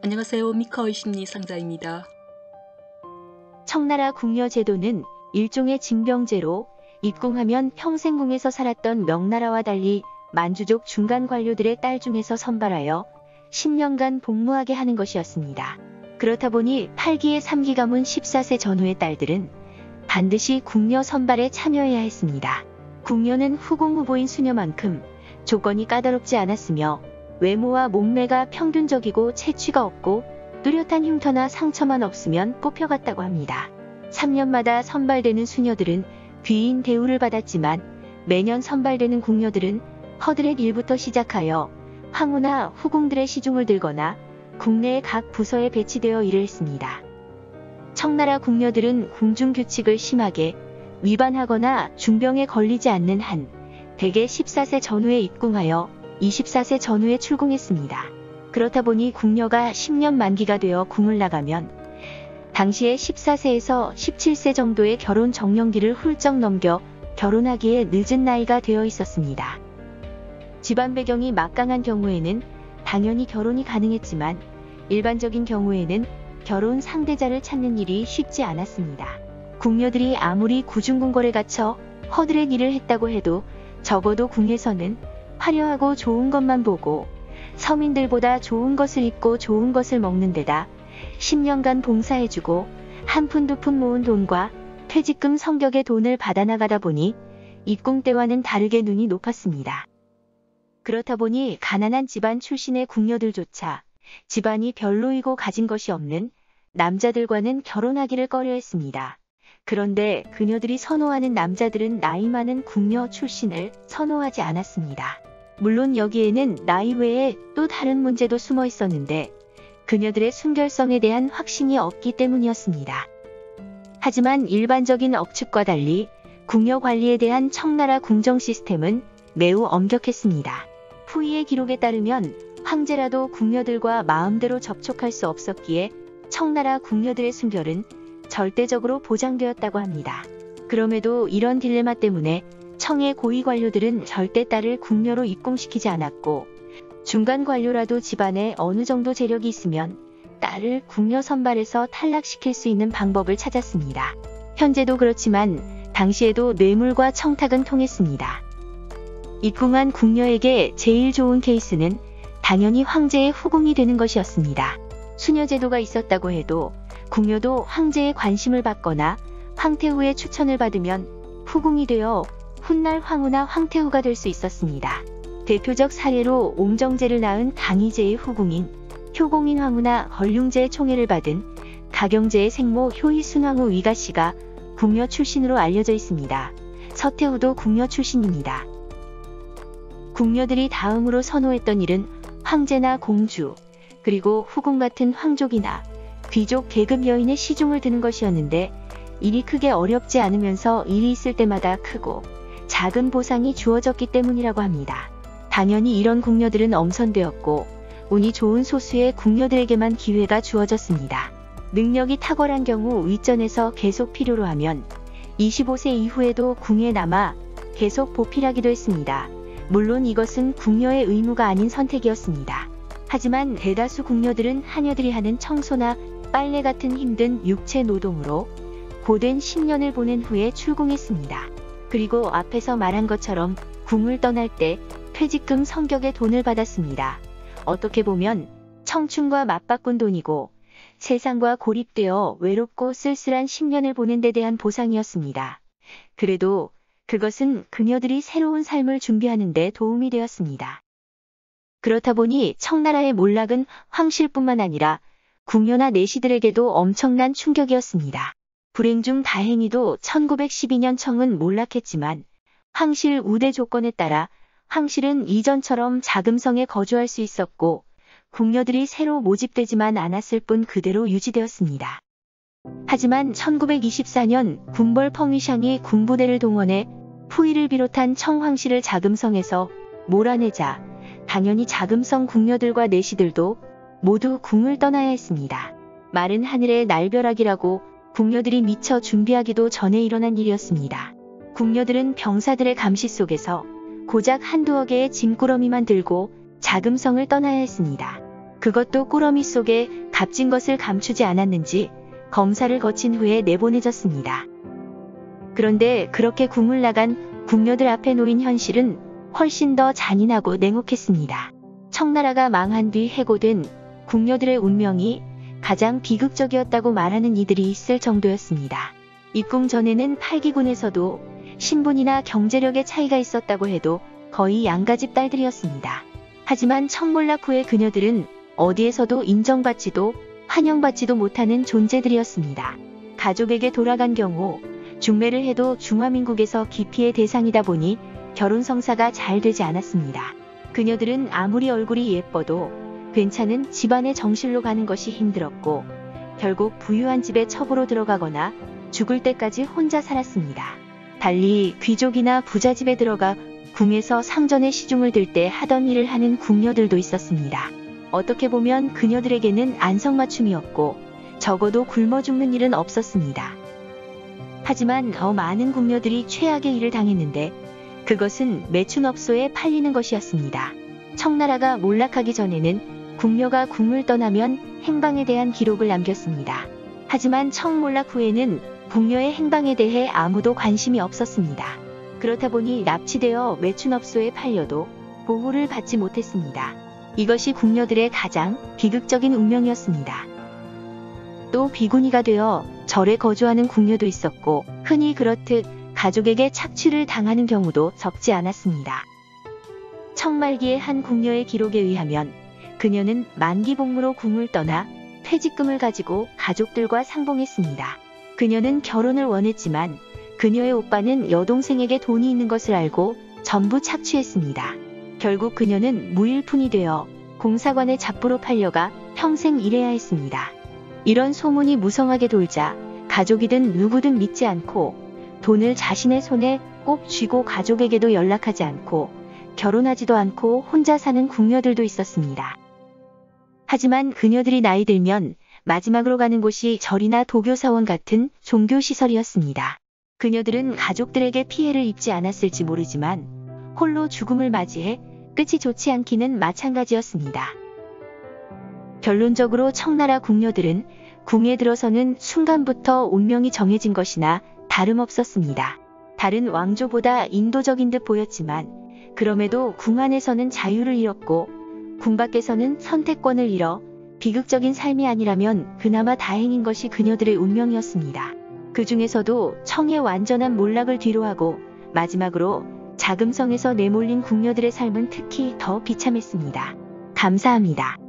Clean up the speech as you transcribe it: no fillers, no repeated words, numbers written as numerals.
안녕하세요. 미카의 심리상자입니다. 청나라 궁녀 제도는 일종의 징병제로 입궁하면 평생 궁에서 살았던 명나라와 달리 만주족 중간 관료들의 딸 중에서 선발하여 10년간 복무하게 하는 것이었습니다. 그렇다 보니 8기의 3기 가문 14세 전후의 딸들은 반드시 궁녀 선발에 참여해야 했습니다. 궁녀는 후궁 후보인 수녀만큼 조건이 까다롭지 않았으며 외모와 몸매가 평균적이고 체취가 없고 뚜렷한 흉터나 상처만 없으면 뽑혀갔다고 합니다. 3년마다 선발되는 수녀들은 귀인 대우를 받았지만 매년 선발되는 궁녀들은 허드렛 일부터 시작하여 황후나 후궁들의 시중을 들거나 국내의 각 부서에 배치되어 일을 했습니다. 청나라 궁녀들은 궁중 규칙을 심하게 위반하거나 중병에 걸리지 않는 한 대개 14세 전후에 입궁하여 24세 전후에 출궁했습니다. 그렇다 보니 궁녀가 10년 만기가 되어 궁을 나가면 당시에 14세에서 17세 정도의 결혼 정년기를 훌쩍 넘겨 결혼하기에 늦은 나이가 되어 있었습니다. 집안 배경이 막강한 경우에는 당연히 결혼이 가능했지만 일반적인 경우에는 결혼 상대자를 찾는 일이 쉽지 않았습니다. 궁녀들이 아무리 구중궁궐에 갇혀 허드렛 일을 했다고 해도 적어도 궁에서는 화려하고 좋은 것만 보고 서민들보다 좋은 것을 입고 좋은 것을 먹는 데다 10년간 봉사해주고 한 푼 두 푼 모은 돈과 퇴직금 성격의 돈을 받아나가다 보니 입궁 때와는 다르게 눈이 높았습니다. 그렇다 보니 가난한 집안 출신의 궁녀들조차 집안이 별로이고 가진 것이 없는 남자들과는 결혼하기를 꺼려했습니다. 그런데 그녀들이 선호하는 남자들은 나이 많은 궁녀 출신을 선호하지 않았습니다. 물론 여기에는 나이 외에 또 다른 문제도 숨어 있었는데 그녀들의 순결성에 대한 확신이 없기 때문이었습니다. 하지만 일반적인 억측과 달리 궁녀 관리에 대한 청나라 궁정 시스템은 매우 엄격했습니다. 후이의 기록에 따르면 황제라도 궁녀들과 마음대로 접촉할 수 없었기에 청나라 궁녀들의 순결은 절대적으로 보장되었다고 합니다. 그럼에도 이런 딜레마 때문에 청의 고위 관료들은 절대 딸을 궁녀로 입궁시키지 않았고 중간 관료라도 집안에 어느 정도 재력이 있으면 딸을 궁녀 선발에서 탈락시킬 수 있는 방법을 찾았습니다. 현재도 그렇지만 당시에도 뇌물과 청탁은 통했습니다. 입궁한 궁녀에게 제일 좋은 케이스는 당연히 황제의 후궁이 되는 것이었습니다. 수녀제도가 있었다고 해도 궁녀도 황제의 관심을 받거나 황태후의 추천을 받으면 후궁이 되어 훗날 황후나 황태후가 될 수 있었습니다. 대표적 사례로 옹정제를 낳은 강희제의 후궁인 효공인 황후나 걸륭제의 총애를 받은 가경제의 생모 효희순황후 위가씨가 궁녀 출신으로 알려져 있습니다. 서태후도 궁녀 출신입니다. 궁녀들이 다음으로 선호했던 일은 황제나 공주, 그리고 후궁 같은 황족이나 귀족 계급 여인의 시중을 드는 것이었는데 일이 크게 어렵지 않으면서 일이 있을 때마다 크고 작은 보상이 주어졌기 때문이라고 합니다. 당연히 이런 궁녀들은 엄선되었고 운이 좋은 소수의 궁녀들에게만 기회가 주어졌습니다. 능력이 탁월한 경우 윗전에서 계속 필요로 하면 25세 이후에도 궁에 남아 계속 보필하기도 했습니다. 물론 이것은 궁녀의 의무가 아닌 선택이었습니다. 하지만 대다수 궁녀들은 하녀들이 하는 청소나 빨래 같은 힘든 육체 노동으로 고된 10년을 보낸 후에 출궁했습니다. 그리고 앞에서 말한 것처럼 궁을 떠날 때 퇴직금 성격의 돈을 받았습니다. 어떻게 보면 청춘과 맞바꾼 돈이고 세상과 고립되어 외롭고 쓸쓸한 10년을 보낸 데 대한 보상이었습니다. 그래도 그것은 그녀들이 새로운 삶을 준비하는 데 도움이 되었습니다. 그렇다 보니 청나라의 몰락은 황실뿐만 아니라 궁녀나 내시들에게도 엄청난 충격이었습니다. 불행 중 다행히도 1912년 청은 몰락했지만 황실 우대 조건에 따라 황실은 이전처럼 자금성에 거주할 수 있었고 궁녀들이 새로 모집되지만 않았을 뿐 그대로 유지되었습니다. 하지만 1924년 군벌 펑위샹이 군부대를 동원해 후이를 비롯한 청황실을 자금성에서 몰아내자 당연히 자금성 궁녀들과 내시들도 모두 궁을 떠나야 했습니다. 마른 하늘의 날벼락이라고 궁녀들이 미처 준비하기도 전에 일어난 일이었습니다. 궁녀들은 병사들의 감시 속에서 고작 한두어 개의 짐꾸러미만 들고 자금성을 떠나야 했습니다. 그것도 꾸러미 속에 값진 것을 감추지 않았는지 검사를 거친 후에 내보내졌습니다. 그런데 그렇게 궁을 나간 궁녀들 앞에 놓인 현실은 훨씬 더 잔인하고 냉혹했습니다. 청나라가 망한 뒤 해고된 궁녀들의 운명이 가장 비극적이었다고 말하는 이들이 있을 정도였습니다. 입궁 전에는 팔기군에서도 신분이나 경제력의 차이가 있었다고 해도 거의 양가집 딸들이었습니다. 하지만 청몰락 후의 그녀들은 어디에서도 인정받지도 환영받지도 못하는 존재들이었습니다. 가족에게 돌아간 경우 중매를 해도 중화민국에서 기피의 대상이다 보니 결혼 성사가 잘 되지 않았습니다. 그녀들은 아무리 얼굴이 예뻐도 괜찮은 집안의 정실로 가는 것이 힘들었고 결국 부유한 집에 첩으로 들어가거나 죽을 때까지 혼자 살았습니다. 달리 귀족이나 부자집에 들어가 궁에서 상전의 시중을 들 때 하던 일을 하는 궁녀들도 있었습니다. 어떻게 보면 그녀들에게는 안성맞춤이었고 적어도 굶어 죽는 일은 없었습니다. 하지만 더 많은 궁녀들이 최악의 일을 당했는데 그것은 매춘업소에 팔리는 것이었습니다. 청나라가 몰락하기 전에는 궁녀가 궁을 떠나면 행방에 대한 기록을 남겼습니다. 하지만 청몰락 후에는 궁녀의 행방에 대해 아무도 관심이 없었습니다. 그렇다 보니 납치되어 매춘업소에 팔려도 보호를 받지 못했습니다. 이것이 궁녀들의 가장 비극적인 운명이었습니다. 또 비구니가 되어 절에 거주하는 궁녀도 있었고 흔히 그렇듯 가족에게 착취를 당하는 경우도 적지 않았습니다. 청말기의 한 궁녀의 기록에 의하면 그녀는 만기복무로 궁을 떠나 퇴직금을 가지고 가족들과 상봉했습니다. 그녀는 결혼을 원했지만 그녀의 오빠는 여동생에게 돈이 있는 것을 알고 전부 착취했습니다. 결국 그녀는 무일푼이 되어 공사관의 잡부로 팔려가 평생 일해야 했습니다. 이런 소문이 무성하게 돌자 가족이든 누구든 믿지 않고 돈을 자신의 손에 꼭 쥐고 가족에게도 연락하지 않고 결혼하지도 않고 혼자 사는 궁녀들도 있었습니다. 하지만 그녀들이 나이 들면 마지막으로 가는 곳이 절이나 도교사원 같은 종교시설이었습니다. 그녀들은 가족들에게 피해를 입지 않았을지 모르지만 홀로 죽음을 맞이해 끝이 좋지 않기는 마찬가지였습니다. 결론적으로 청나라 궁녀들은 궁에 들어서는 순간부터 운명이 정해진 것이나 다름없었습니다. 다른 왕조보다 인도적인 듯 보였지만 그럼에도 궁 안에서는 자유를 잃었고 궁 밖에서는 선택권을 잃어 비극적인 삶이 아니라면 그나마 다행인 것이 그녀들의 운명이었습니다. 그 중에서도 청의 완전한 몰락을 뒤로하고 마지막으로 자금성에서 내몰린 궁녀들의 삶은 특히 더 비참했습니다. 감사합니다.